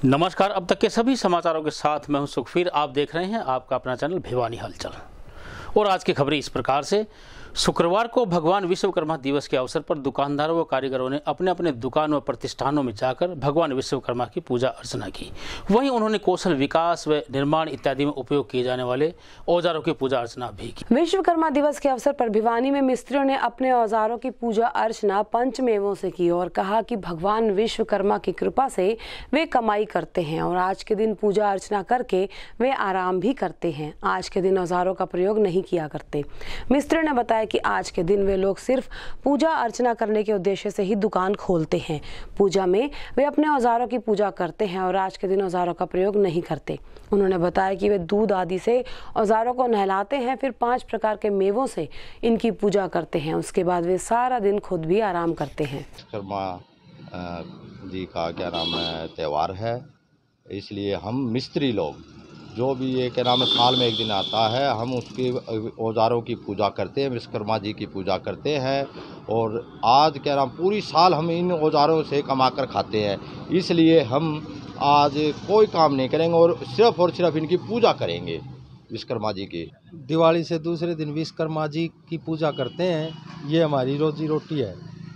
नमस्कार। अब तक के सभी समाचारों के साथ मैं हूं सुखवीर। आप देख रहे हैं आपका अपना चैनल भिवानी हलचल। और आज की खबरें इस प्रकार से। शुक्रवार को भगवान विश्वकर्मा दिवस के अवसर पर दुकानदारों व कारीगरों ने अपने अपने दुकान व प्रतिष्ठानों में जाकर भगवान विश्वकर्मा की पूजा अर्चना की। वहीं उन्होंने कौशल विकास व निर्माण इत्यादि में उपयोग किए जाने वाले औजारों की पूजा अर्चना भी की। विश्वकर्मा दिवस के अवसर पर भिवानी में मिस्त्रियों ने अपने औजारों की पूजा अर्चना पंचमेवों से की और कहा कि भगवान विश्वकर्मा की कृपा से वे कमाई करते हैं और आज के दिन पूजा अर्चना करके वे आराम भी करते हैं। आज के दिन औजारों का प्रयोग नहीं किया करते। मिस्त्रियों ने बताया कि आज के दिन वे लोग सिर्फ पूजा अर्चना करने के उद्देश्य से ही दुकान खोलते हैं। पूजा में वे अपने औजारों की पूजा करते हैं और आज के दिन औजारों का प्रयोग नहीं करते। उन्होंने बताया कि वे दूध आदि से औजारों को नहलाते हैं, फिर 5 प्रकार के मेवों से इनकी पूजा करते हैं। उसके बाद वे सारा दिन खुद भी आराम करते हैं। विश्वकर्मा जी का क्या नाम है त्यौहार है, इसलिए हम मिस्त्री लोग जो भी ये क्या नाम है साल में एक दिन आता है, हम उसके औजारों की पूजा करते हैं, विश्वकर्मा जी की पूजा करते हैं। और आज क्या नाम पूरी साल हम इन औजारों से कमा कर खाते हैं, इसलिए हम आज कोई काम नहीं करेंगे और सिर्फ इनकी पूजा करेंगे विश्वकर्मा जी की। दिवाली से दूसरे दिन विश्वकर्मा जी की पूजा करते हैं। ये हमारी रोजी रोटी है।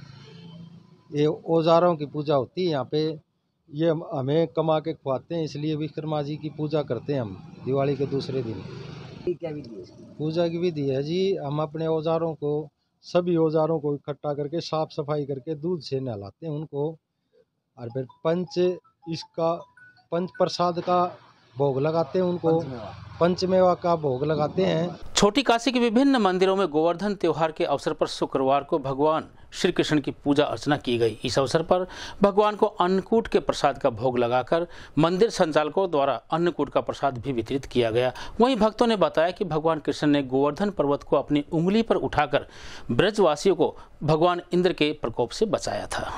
ये औजारों की पूजा होती है यहाँ पे, ये हमें कमा के खुआते हैं, इसलिए विश्वकर्मा जी की पूजा करते हैं हम दिवाली के दूसरे दिन। क्या विधि है इसकी? पूजा की विधि है जी, हम अपने औजारों को सभी औजारों को इकट्ठा करके साफ सफाई करके दूध से नहलाते हैं उनको, और फिर पंच प्रसाद का भोग लगाते हैं उनको, पंचमेवा का भोग लगाते हैं। छोटी काशी के विभिन्न मंदिरों में गोवर्धन त्योहार के अवसर पर शुक्रवार को भगवान श्री कृष्ण की पूजा अर्चना की गई। इस अवसर पर भगवान को अन्नकूट के प्रसाद का भोग लगाकर मंदिर संचालकों द्वारा अन्नकूट का प्रसाद भी वितरित किया गया। वहीं भक्तों ने बताया कि भगवान कृष्ण ने गोवर्धन पर्वत को अपनी उंगली पर उठाकर ब्रजवासियों को भगवान इंद्र के प्रकोप से बचाया था।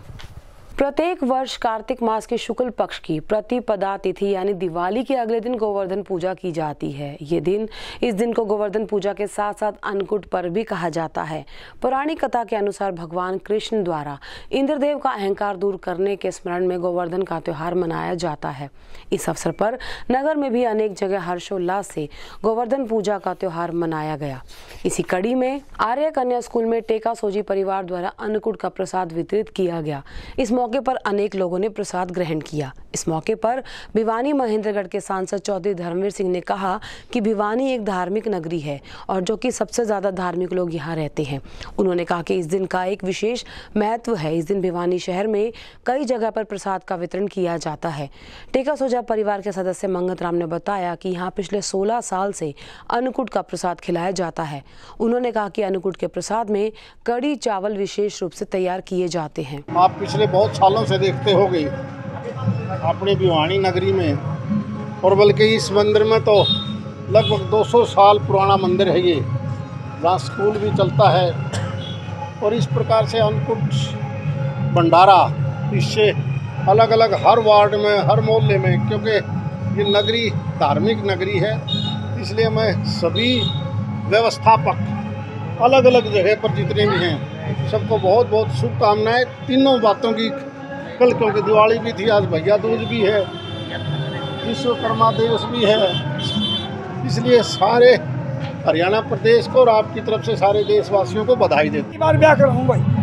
प्रत्येक वर्ष कार्तिक मास के शुक्ल पक्ष की प्रतिपदा तिथि यानी दिवाली के अगले दिन गोवर्धन पूजा की जाती है। इस दिन को गोवर्धन पूजा के साथ साथ अन्नकूट पर्व भी कहा जाता है। पौराणिक कथा के अनुसार भगवान कृष्ण द्वारा इंद्रदेव का अहंकार दूर करने के स्मरण में गोवर्धन का त्योहार मनाया जाता है। इस अवसर पर नगर में भी अनेक जगह हर्षोल्लास से गोवर्धन पूजा का त्योहार मनाया गया। इसी कड़ी में आर्य कन्या स्कूल में टेका सोजी परिवार द्वारा अन्नकूट का प्रसाद वितरित किया गया। इस मौके पर अनेक लोगों ने प्रसाद ग्रहण किया। इस मौके पर भिवानी महेंद्रगढ़ के सांसद चौधरी धर्मवीर सिंह ने कहा कि भिवानी एक धार्मिक नगरी है और जो कि सबसे ज्यादा धार्मिक लोग यहाँ रहते हैं। उन्होंने कहा कि इस दिन का एक विशेष महत्व है। इस दिन भिवानी शहर में कई जगह पर प्रसाद का वितरण किया जाता है। टेका सोजा परिवार के सदस्य मंगत राम ने बताया कि यहाँ पिछले 16 साल से अन्नकूट का प्रसाद खिलाया जाता है। उन्होंने कहा कि अन्नकूट के प्रसाद में कड़ी चावल विशेष रूप से तैयार किए जाते हैं। आप पिछले बहुत सालों से देखते होंगे अपनी भिवानी नगरी में, और बल्कि इस मंदिर में तो लगभग 200 साल पुराना मंदिर है ये, जहाँ स्कूल भी चलता है। और इस प्रकार से अन्नकूट भंडारा इससे अलग अलग हर वार्ड में, हर मोहल्ले में, क्योंकि ये नगरी धार्मिक नगरी है, इसलिए मैं सभी व्यवस्थापक अलग अलग जगह पर जितने भी हैं सबको बहुत बहुत शुभकामनाएं। तीनों बातों की, कल क्योंकि दिवाली भी थी, आज भैया दूज भी है, विश्वकर्मा दिवस भी है, इसलिए सारे हरियाणा प्रदेश को और आपकी तरफ से सारे देशवासियों को बधाई देती बार ब्याह कर हूँ भाई।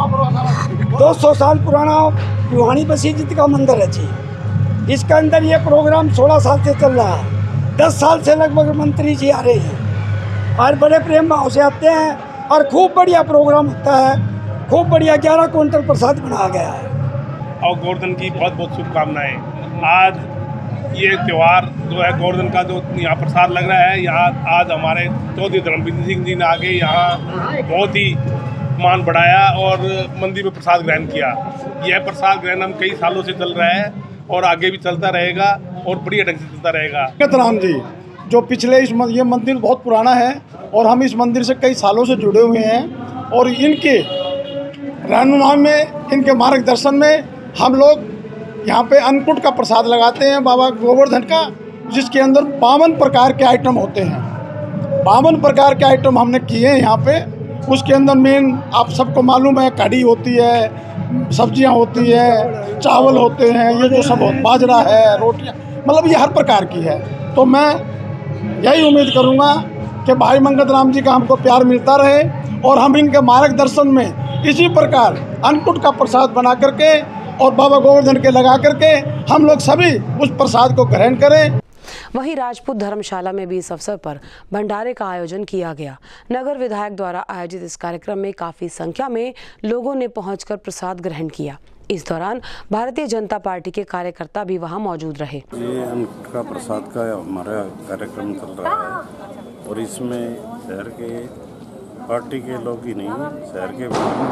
200 साल पुराना भिवानी बसीजित का मंदिर है जी। इसके अंदर ये प्रोग्राम 16 साल से चल रहा है। 10 साल से लगभग मंत्री जी आ रहे हैं और बड़े प्रेम भाव से आते हैं और खूब बढ़िया प्रोग्राम होता है। खूब बढ़िया 11 क्विंटल प्रसाद बनाया गया है और गोवर्धन की बहुत बहुत शुभकामनाएं। आज ये त्यौहार जो है गोवर्धन का, जो यहाँ प्रसाद लग रहा है, यहाँ आज हमारे चौधरी धर्मवीर सिंह जी ने आके यहाँ बहुत ही मान बढ़ाया और मंदिर में प्रसाद ग्रहण किया। यह प्रसाद ग्रहण हम कई सालों से चल रहा है और आगे भी चलता रहेगा और बढ़िया ढंग से चलता रहेगा। राम जी जो पिछले ये मंदिर बहुत पुराना है और हम इस मंदिर से कई सालों से जुड़े हुए हैं और इनके रहनुमा में, इनके मार्गदर्शन में हम लोग यहाँ पे अन्नकूट का प्रसाद लगाते हैं बाबा गोवर्धन का, जिसके अंदर 52 प्रकार के आइटम होते हैं। 52 प्रकार के आइटम हमने किए हैं यहाँ पे उसके अंदर मेन आप सबको मालूम है कढ़ी होती है, सब्जियां होती है, चावल होते हैं, ये जो सब बाजरा है, रोटियां, मतलब ये हर प्रकार की है। तो मैं यही उम्मीद करूंगा कि भाई मंगत राम जी का हमको प्यार मिलता रहे और हम इनके मार्गदर्शन में इसी प्रकार अन्नकूट का प्रसाद बना करके और बाबा गोवर्धन के लगा करके हम लोग सभी उस प्रसाद को ग्रहण करें। वहीं राजपूत धर्मशाला में भी इस अवसर पर भंडारे का आयोजन किया गया। नगर विधायक द्वारा आयोजित इस कार्यक्रम में काफी संख्या में लोगों ने पहुंचकर प्रसाद ग्रहण किया। इस दौरान भारतीय जनता पार्टी के कार्यकर्ता भी वहां मौजूद रहे। ये अन्नकूट का प्रसाद का हमारा कार्यक्रम चल रहा है और इसमें शहर के पार्टी के लोग ही नहीं, शहर के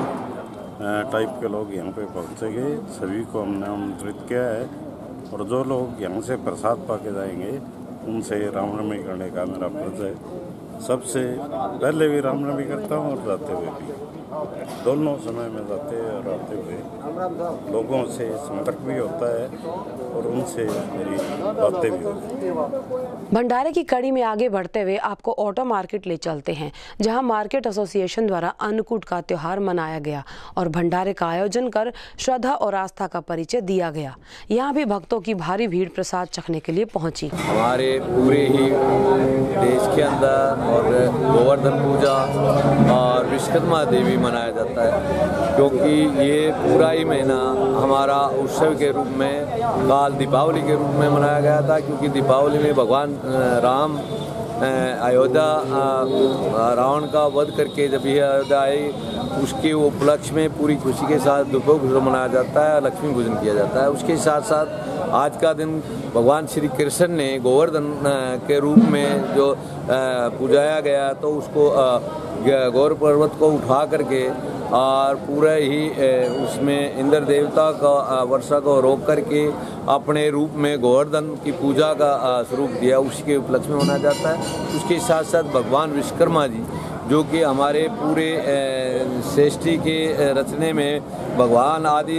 टाइप के लोग यहाँ पे पहुँचेंगे। सभी को हमने आमंत्रित किया है और जो लोग यहाँ से प्रसाद पाके जाएंगे उनसे रामनवमी करने का मेरा फर्ज है। सबसे पहले भी रामनवमी करता हूँ और जाते हुए भी, दोनों समय में जाते और आते हुए लोगों से संपर्क भी होता है और उनसे मेरी बातें भी होती हैं। भंडारे की कड़ी में आगे बढ़ते हुए आपको ऑटो मार्केट ले चलते हैं, जहां मार्केट एसोसिएशन द्वारा अन्नकूट का त्योहार मनाया गया और भंडारे का आयोजन कर श्रद्धा और आस्था का परिचय दिया गया। यहां भी भक्तों की भारी भीड़ प्रसाद चखने के लिए पहुंची। हमारे पूरे ही देश के अंदर और गोवर्धन पूजा और विश्वकर्मा देवी मनाया जाता है, क्योंकि ये पूरा ही महीना हमारा उत्सव के रूप में, काल दीपावली के रूप में मनाया गया था, क्योंकि दीपावली में भगवान राम अयोध्या रावण का वध करके जब ये अयोध्या आई, उसके उपलक्ष्य में पूरी खुशी के साथ दीपोत्सव मनाया जाता है, लक्ष्मी पूजन किया जाता है। उसके साथ साथ आज का दिन भगवान श्री कृष्ण ने गोवर्धन के रूप में जो पूजाया गया, तो उसको गौर पर्वत को उठा करके और पूरा ही उसमें इंद्र देवता का वर्षा को रोक करके अपने रूप में गोवर्धन की पूजा का स्वरूप दिया, उसके उपलक्ष्य में मनाया जाता है। उसके साथ साथ भगवान विश्वकर्मा जी, जो कि हमारे पूरे सृष्टि के रचने में भगवान आदि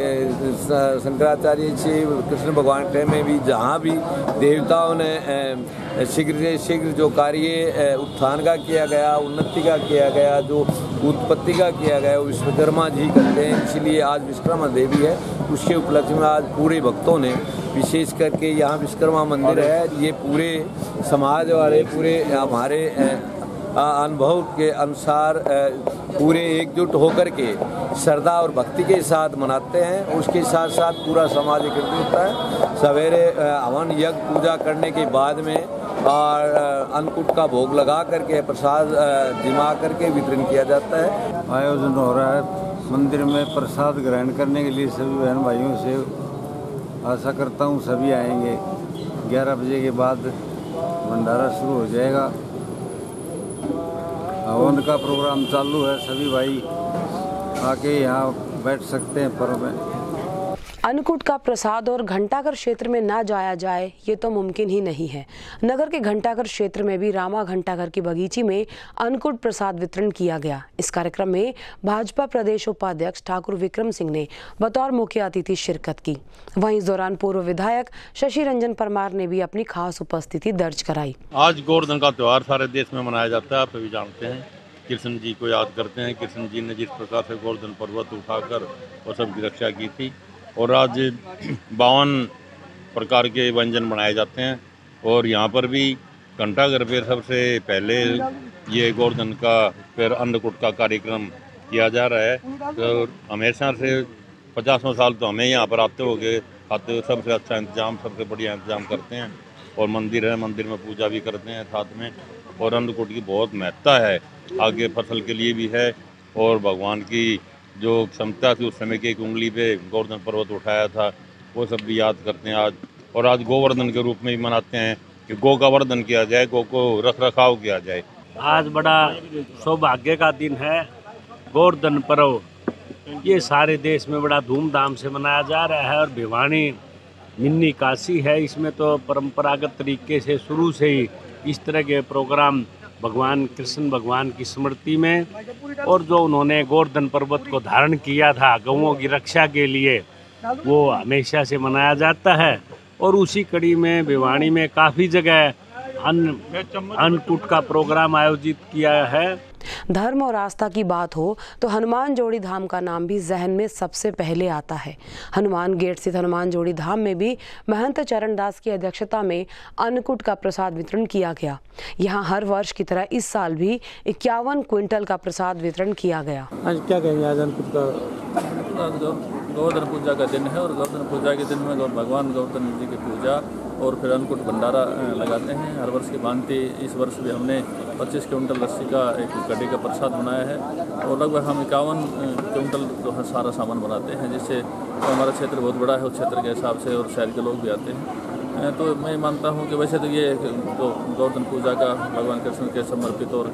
शंकराचार्य से कृष्ण भगवान के में भी जहाँ भी देवताओं ने शीघ्र से शीघ्र जो कार्य उत्थान का किया गया, उन्नति का किया गया, जो उत्पत्ति का किया गया, वो विश्वकर्मा जी करते हैं। इसलिए आज विश्वकर्मा देवी है, उसके उपलक्ष्य में आज पूरे भक्तों ने, विशेष करके यहाँ विश्वकर्मा मंदिर है, ये पूरे समाज वाले, पूरे हमारे अनुभव के अनुसार पूरे एकजुट होकर के श्रद्धा और भक्ति के साथ मनाते हैं। उसके साथ साथ पूरा समाज एकत्रित होता है। सवेरे हवन यज्ञ पूजा करने के बाद में और अन्नकूट का भोग लगा करके प्रसाद जिमा करके वितरण किया जाता है। आयोजन हो रहा है मंदिर में प्रसाद ग्रहण करने के लिए सभी बहन भाइयों से आशा करता हूँ सभी आएंगे। 11 बजे के बाद भंडारा शुरू हो जाएगा, हवन का प्रोग्राम चालू है, सभी भाई आके यहाँ बैठ सकते हैं पर्व में। अन्नकूट का प्रसाद और घंटाघर क्षेत्र में ना जाया जाए ये तो मुमकिन ही नहीं है। नगर के घंटाघर क्षेत्र में भी रामा घंटाघर की बगीची में अन्नकूट प्रसाद वितरण किया गया। इस कार्यक्रम में भाजपा प्रदेश उपाध्यक्ष ठाकुर विक्रम सिंह ने बतौर मुख्य अतिथि शिरकत की। वहीं इस दौरान पूर्व विधायक शशि रंजन परमार ने भी अपनी खास उपस्थिति दर्ज कराई। आज गोवर्धन का त्यौहार सारे देश में मनाया जाता है, आप सभी जानते हैं। कृष्ण जी को याद करते हैं। कृष्ण जी ने जिस प्रकार से गोवर्धन पर्वत उठाकर और सबकी रक्षा की थी, और आज 52 प्रकार के व्यंजन बनाए जाते हैं। और यहाँ पर भी घंटाघर पे सबसे पहले ये गोवर्धन का फिर अन्नकूट का कार्यक्रम किया जा रहा है। तो हमेशा से 50 साल तो हमें यहाँ पर आते सबसे अच्छा इंतजाम, सबसे बढ़िया इंतजाम करते हैं। और मंदिर है, मंदिर में पूजा भी करते हैं साथ में। और अन्नकूट की बहुत महत्ता है, आगे फसल के लिए भी है। और भगवान की जो क्षमता थी उस समय की, एक उंगली पे गोवर्धन पर्वत उठाया था, वो सब भी याद करते हैं आज। और आज गोवर्धन के रूप में भी मनाते हैं कि गौ का वर्धन किया जाए, गौ को रख रखाव किया जाए। आज बड़ा सौभाग्य का दिन है, गोवर्धन पर्व ये सारे देश में बड़ा धूमधाम से मनाया जा रहा है। और भिवानी मिनी काशी है, इसमें तो परंपरागत तरीके से शुरू से ही इस तरह के प्रोग्राम भगवान कृष्ण भगवान की स्मृति में, और जो उन्होंने गोवर्धन पर्वत को धारण किया था गौओं की रक्षा के लिए, वो हमेशा से मनाया जाता है। और उसी कड़ी में भिवानी में काफ़ी जगह अन्नकूट का प्रोग्राम आयोजित किया है। धर्म और आस्था की बात हो तो हनुमान जोड़ी धाम का नाम भी जहन में सबसे पहले आता है। हनुमान गेट स्थित हनुमान जोड़ी धाम में भी महंत चरण दास की अध्यक्षता में अन्नकूट का प्रसाद वितरण किया गया। यहाँ हर वर्ष की तरह इस साल भी 51 क्विंटल का प्रसाद वितरण किया गया। आज क्या कहेंगे, आज अन्नकूट का गोवर्धन पूजा का दिन है और गोवर्धन पूजा के दिन में भगवान गोवर्धन जी की पूजा और फिर अन्नकूट भंडारा लगाते हैं। हर वर्ष की भांति इस वर्ष भी हमने 25 क्विंटल लस्सी का एक कड़ी का प्रसाद बनाया है और लगभग हम 51 क्विंटल जो है सारा सामान बनाते हैं, जिससे हमारा क्षेत्र बहुत बड़ा है, उस क्षेत्र के हिसाब से और शहर के लोग भी आते हैं। तो मैं मानता हूँ कि वैसे तो ये जो गोवर्धन पूजा का भगवान कृष्ण के समर्पित और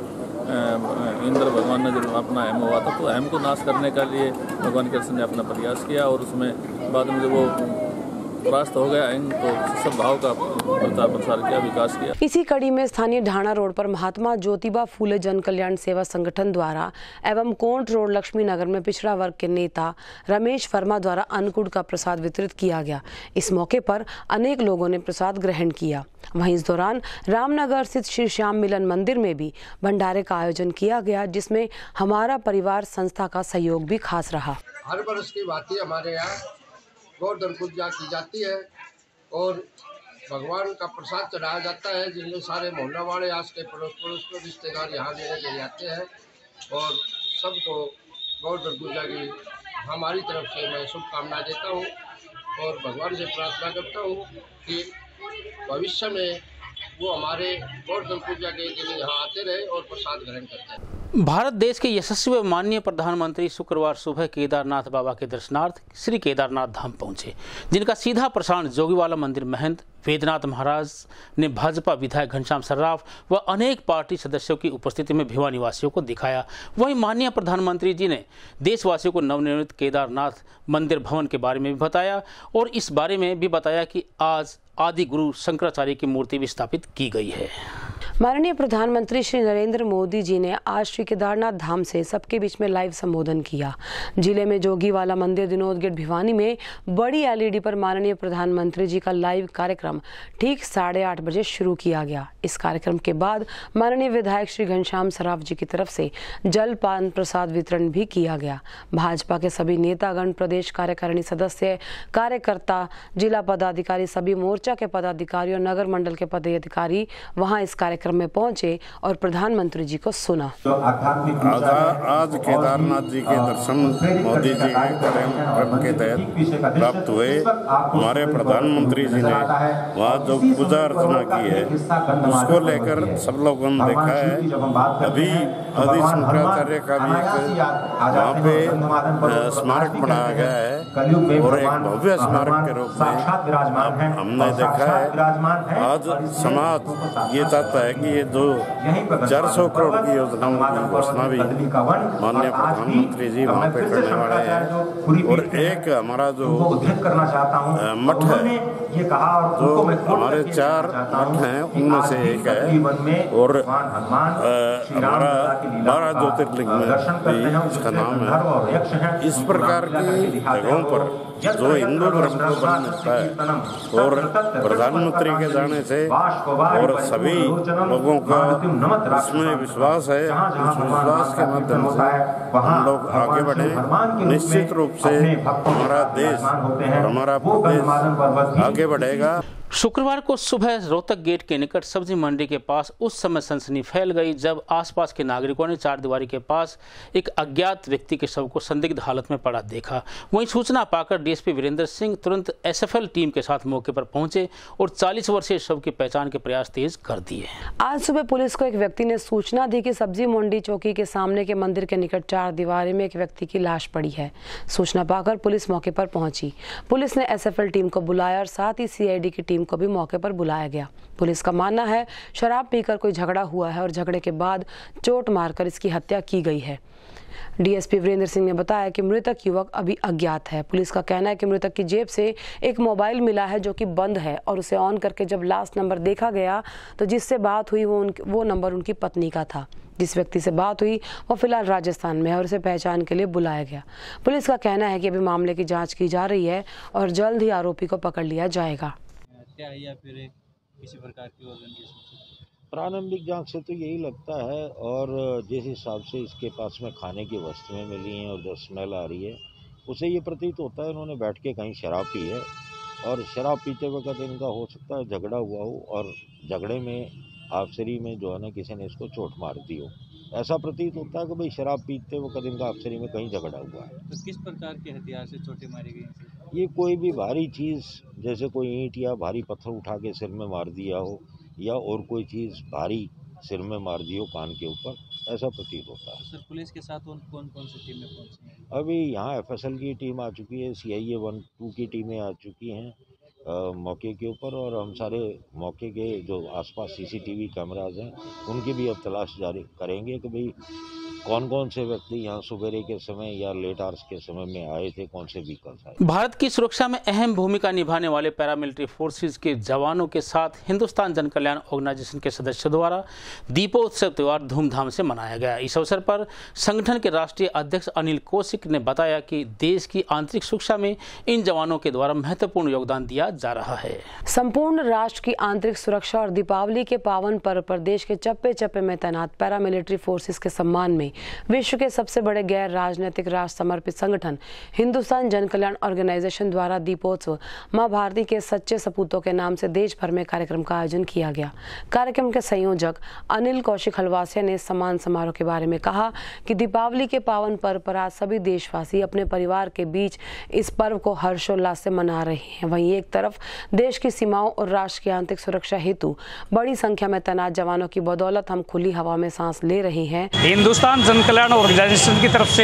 इंद्र भगवान ने जब अपना अहम हुआ था, तो अहम को नाश करने के लिए भगवान कृष्ण ने अपना प्रयास किया और उसमें बाद में जब वो परास्त हो गया तो सब भाव का प्रचार प्रसार किया, विकास किया। इसी कड़ी में स्थानीय ढाणा रोड पर महात्मा ज्योतिबा फूले जन कल्याण सेवा संगठन द्वारा एवं कोंट रोड लक्ष्मी नगर में पिछड़ा वर्ग के नेता रमेश वर्मा द्वारा अन्नकूट का प्रसाद वितरित किया गया। इस मौके पर अनेक लोगों ने प्रसाद ग्रहण किया। वहीं इस दौरान रामनगर स्थित श्री श्याम मिलन मंदिर में भी भंडारे का आयोजन किया गया, जिसमें हमारा परिवार संस्था का सहयोग भी खास रहा। हर वर्ष की बात हमारे यहाँ गोवर्धन पूजा की जाती है और भगवान का प्रसाद चढ़ाया जाता है, जिसमें सारे मोहल्ला वाले, आस के पड़ोस के रिश्तेदार यहाँ लेने के लिए आते हैं और सबको गोवर्धन पूजा की हमारी तरफ से मैं शुभकामनाएं देता हूँ और भगवान से प्रार्थना करता हूँ कि भविष्य में वो हमारे गोवर्धन पूजा के दिन यहाँ आते रहे और प्रसाद ग्रहण करते हैं। भारत देश के यशस्वी व माननीय प्रधानमंत्री शुक्रवार सुबह केदारनाथ बाबा के दर्शनार्थ श्री केदारनाथ धाम पहुंचे, जिनका सीधा प्रसारण जोगीवाला मंदिर महंत वेदनाथ महाराज ने भाजपा विधायक घनश्याम सर्राफ व अनेक पार्टी सदस्यों की उपस्थिति में भिवानी वासियों को दिखाया। वहीं माननीय प्रधानमंत्री जी ने देशवासियों को नवनिर्मित केदारनाथ मंदिर भवन के बारे में भी बताया और इस बारे में भी बताया कि आज आदि गुरु शंकराचार्य की मूर्ति भी स्थापित की गई है। माननीय प्रधानमंत्री श्री नरेंद्र मोदी जी ने आज श्री केदारनाथ धाम से सबके बीच में लाइव संबोधन किया। जिले में जोगीवाला मंदिर दिनोद गेट भिवानी में बड़ी एलईडी पर माननीय प्रधानमंत्री जी का लाइव कार्यक्रम ठीक 8:30 बजे शुरू किया गया। इस कार्यक्रम के बाद माननीय विधायक श्री घनश्याम सर्राफ जी की तरफ से जलपान प्रसाद वितरण भी किया गया। भाजपा के सभी नेतागण, प्रदेश कार्यकारिणी सदस्य, कार्यकर्ता, जिला पदाधिकारी, सभी मोर्चा के पदाधिकारी और नगर मंडल के पदाधिकारी वहां इस कार्यक्रम में पहुंचे और प्रधानमंत्री जी को सुना। आज केदारनाथ जी के दर्शन मोदी जी के कार्यक्रम के तहत प्राप्त हुए। हमारे प्रधानमंत्री जी ने वहाँ जो पूजा अर्चना की है उसको लेकर सब लोगों ने देखा है। अभी आदि शंकराचार्य का भी एक वहाँ पे स्मारक बनाया गया है और एक भव्य स्मारक के रूप में हमने देखा है। आज समाज ये चाहता है कि ये जो 400 करोड़ की योजनाओं की घोषणा भी माननीय प्रधानमंत्री जी वहाँ पे करने वाले हैं और एक हमारा जो मठ है, जो हमारे 4 मठ हैं उनमें से एक है और हमारा 12 ज्योतिर्लिंग में भी इसका नाम है। इस प्रकार की जगहों पर जो हिंदू धर्म को बल मिलता है और प्रधानमंत्री के जाने से और सभी लोगों का इसमें विश्वास है, उस विश्वास के माध्यम से हम लोग आगे बढ़े। निश्चित रूप से हमारा देश और हमारा प्रदेश आगे बढ़ेगा। शुक्रवार को सुबह रोहतक गेट के निकट सब्जी मंडी के पास उस समय सनसनी फैल गई जब आसपास के नागरिकों ने चारदीवारी के पास एक अज्ञात व्यक्ति के शव को संदिग्ध हालत में पड़ा देखा। वहीं सूचना पाकर डीएसपी वीरेंद्र सिंह तुरंत एसएफएल टीम के साथ मौके पर पहुंचे और 40 वर्षीय शव की पहचान के प्रयास तेज कर दिए। आज सुबह पुलिस को एक व्यक्ति ने सूचना दी कि सब्जी मंडी चौकी के सामने के मंदिर के निकट चारदीवारी में एक व्यक्ति की लाश पड़ी है। सूचना पाकर पुलिस मौके पर पहुंची। पुलिस ने एसएफएल टीम को बुलाया और साथ ही सीआईडी की टीम को भी मौके पर बुलाया गया। पुलिस का मानना है शराब पीकर कोई झगड़ा हुआ है और झगड़े के बाद चोट मारकर इसकी हत्या की गई है। डीएसपी वीरेंद्र सिंह ने बताया कि मृतक युवक अभी अज्ञात है। पुलिस का कहना है कि मृतक की जेब से एक मोबाइल मिला है जो कि बंद है और उसे ऑन करके जब लास्ट नंबर देखा गया तो जिससे बात हुई वो नंबर उनकी पत्नी का था। जिस व्यक्ति से बात हुई वो फिलहाल राजस्थान में है और उसे पहचान के लिए बुलाया गया। पुलिस का कहना है कि अभी मामले की जांच की जा रही है और जल्द ही आरोपी को पकड़ लिया जाएगा। हत्या है या फिर किसी प्रकार की ऑर्गन की प्रारंभिक जांच से तो यही लगता है, और जिस हिसाब से इसके पास में खाने की वस्तुएं मिली हैं और जो स्मेल आ रही है उसे ये प्रतीत होता है इन्होंने बैठ के कहीं शराब पी है, और शराब पीते वक्त इनका हो सकता है झगड़ा हुआ हो और झगड़े में आफसरी में जो है ना किसी ने इसको चोट मार दी हो। ऐसा प्रतीत होता है कि भाई शराब पीते वक्त इनका आफसरी में कहीं झगड़ा हुआ है। तो किस प्रकार के हथियार से चोटें मारी गई? ये कोई भी भारी चीज़ जैसे कोई ईंट या भारी पत्थर उठा के सिर में मार दिया हो, या और कोई चीज़ भारी सिर में मार दी हो कान के ऊपर, ऐसा प्रतीत होता है। सर, पुलिस के साथ कौन कौन सी टीमें पहुंची हैं? अभी यहाँ FSL की टीम आ चुकी है, CIA 1-2 की टीमें आ चुकी हैं मौके के ऊपर, और हम सारे मौके के जो आसपास CCTV कैमराज हैं उनकी भी अब तलाश जारी करेंगे कि भाई कौन कौन से व्यक्ति यहाँ सुबेरे के समय या लेट आवर्स के समय में आए थे, कौन से व्हीकल्स आए। भारत की सुरक्षा में अहम भूमिका निभाने वाले पैरामिलिट्री फोर्सेस के जवानों के साथ हिंदुस्तान जन कल्याण ऑर्गेनाइजेशन के सदस्यों द्वारा दीपोत्सव त्योहार धूमधाम से मनाया गया। इस अवसर पर संगठन के राष्ट्रीय अध्यक्ष अनिल कौशिक ने बताया कि देश की आंतरिक सुरक्षा में इन जवानों के द्वारा महत्वपूर्ण योगदान दिया जा रहा है। संपूर्ण राष्ट्र की आंतरिक सुरक्षा और दीपावली के पावन पर्व पर देश के चप्पे चप्पे में तैनात पैरामिलिट्री फोर्सेस के सम्मान में विश्व के सबसे बड़े गैर राजनीतिक राष्ट्र समर्पित संगठन हिंदुस्तान जन कल्याण ऑर्गेनाइजेशन द्वारा दीपोत्सव मां भारती के सच्चे सपूतों के नाम से देश भर में कार्यक्रम का आयोजन किया गया। कार्यक्रम के संयोजक अनिल कौशिक हलवासिया ने सम्मान समारोह के बारे में कहा कि दीपावली के पावन पर्व पर आज सभी देशवासी अपने परिवार के बीच इस पर्व को हर्षोल्लास से मना रहे हैं। वहीं एक तरफ देश की सीमाओं और राष्ट्र की आंतरिक सुरक्षा हेतु बड़ी संख्या में तैनात जवानों की बदौलत हम खुली हवा में सांस ले रहे हैं। हिंदुस्तान जन कल्याण ऑर्गेनाइजेशन की तरफ से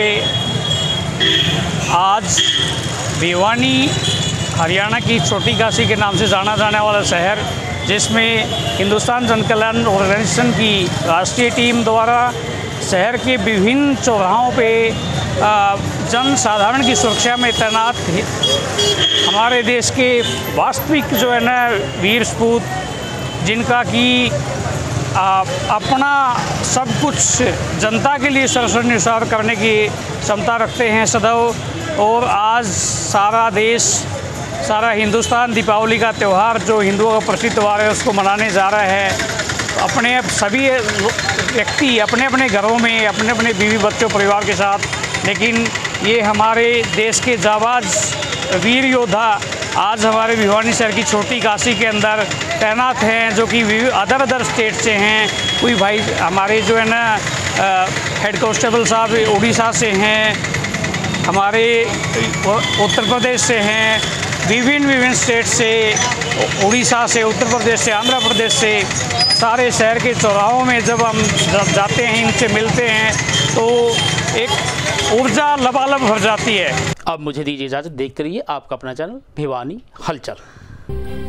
आज भिवानी हरियाणा की छोटी काशी के नाम से जाना जाने वाला शहर, जिसमें हिंदुस्तान जन कल्याण ऑर्गेनाइजेशन की राष्ट्रीय टीम द्वारा शहर के विभिन्न चौराहों पे जन साधारण की सुरक्षा में तैनात हमारे देश के वास्तविक जो है ना वीर सपूत, जिनका कि अपना सब कुछ जनता के लिए सरसर निसार करने की क्षमता रखते हैं सदैव। और आज सारा देश, सारा हिंदुस्तान दीपावली का त्यौहार जो हिंदुओं का प्रसिद्ध त्यौहार है उसको मनाने जा रहा है। अपने सभी व्यक्ति अपने अपने घरों में अपने अपने बीवी बच्चों परिवार के साथ, लेकिन ये हमारे देश के जाबाज वीर योद्धा आज हमारे भिवानी शहर की छोटी काशी के अंदर तैनात हैं, जो कि अदर स्टेट से हैं। कोई भाई हमारे जो है ना हेड कांस्टेबल साहब उड़ीसा से हैं, हमारे उत्तर प्रदेश से हैं, विभिन्न स्टेट से, उड़ीसा से, उत्तर प्रदेश से, आंध्र प्रदेश से। सारे शहर के चौराहों में जब हम जाते हैं, इनसे मिलते हैं, तो एक ऊर्जा लबालब भर जाती है। अब मुझे दीजिए इजाजत। देखते रहिए आपका अपना चैनल भिवानी हलचल।